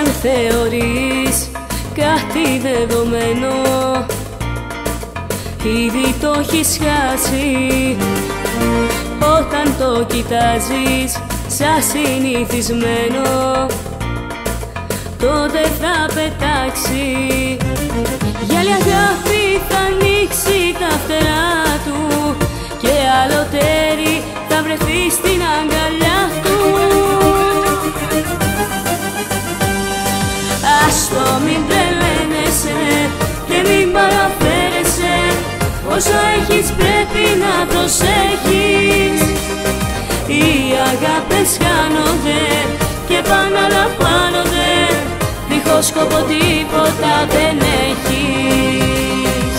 Όταν θεωρείς κάτι δεδομένο, ήδη το έχεις χάσει. Όταν το κοιτάζεις σαν συνηθισμένο, τότε θα πετάξει. Για άλλη αγάπη θα ανοίξει τα φτερά του και άλλο τέρι θα βρεθεί στην αγκαλιά του. Ας το μην τρελαίνεσαι και μην παραφέρεσαι, όσο έχεις πρέπει να προσέχεις. Οι αγάπες χάνονται και επαναλαμβάνονται, δίχως σκοπό τίποτα δεν έχεις.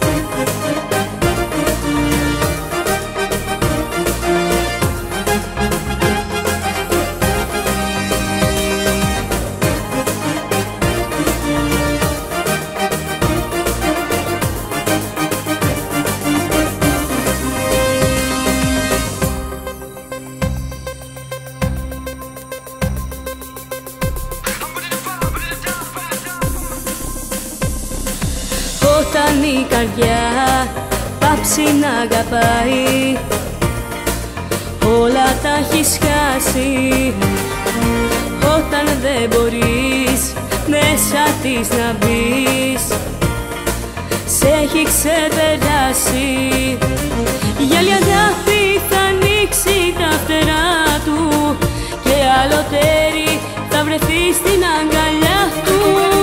Όταν η καρδιά πάψει να αγαπάει, όλα τα έχεις χάσει. Όταν δεν μπορείς μέσα της να μπεις, σε έχει ξεπεράσει. Για άλλη αγάπη θα ανοίξει τα φτερά του και άλλο τέρι θα βρεθεί στην αγκαλιά του.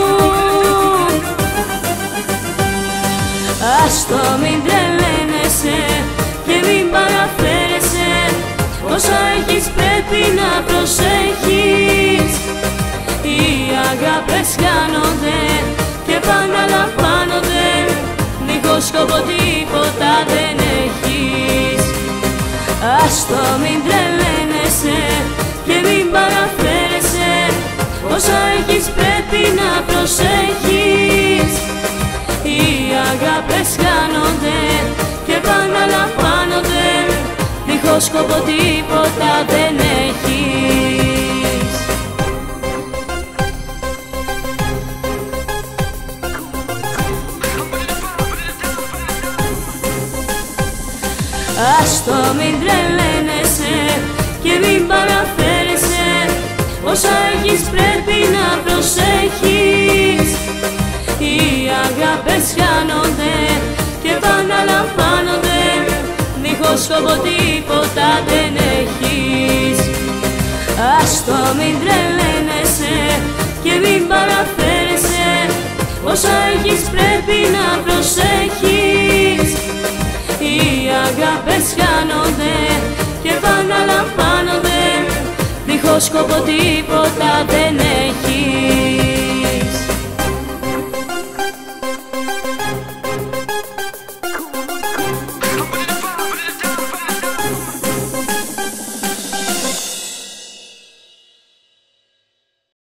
Ας το μην τρελαίνεσαι και μην παραφέρεσαι, όσο έχεις πρέπει να προσέχεις. Οι αγάπες χάνονται και επαναλαμβάνονται, δίχως σκοπό τίποτα δεν έχεις. Ας το μην τρελαίνεσαι και μην παραφέρεσαι, όσο έχεις πρέπει να προσέχεις. Οι αγάπες χάνονται και επαναλαμβάνονται, δίχως σκοπό τίποτα δεν έχεις. Ας το μην τρελαίνεσαι και μην παραφέρεσαι, όσο έχεις πρέπει να προσέχεις. Οι αγάπες χάνονται και επαναλαμβάνονται, δίχως σκοπό τίποτα δεν έχεις. Ας το μην τρελαίνεσαι και μην παραφέρεσαι, όσο έχεις πρέπει να προσέχεις. Οι αγάπες χάνονται και επαναλαμβάνονται, δίχως σκοπό τίποτα δεν έχεις.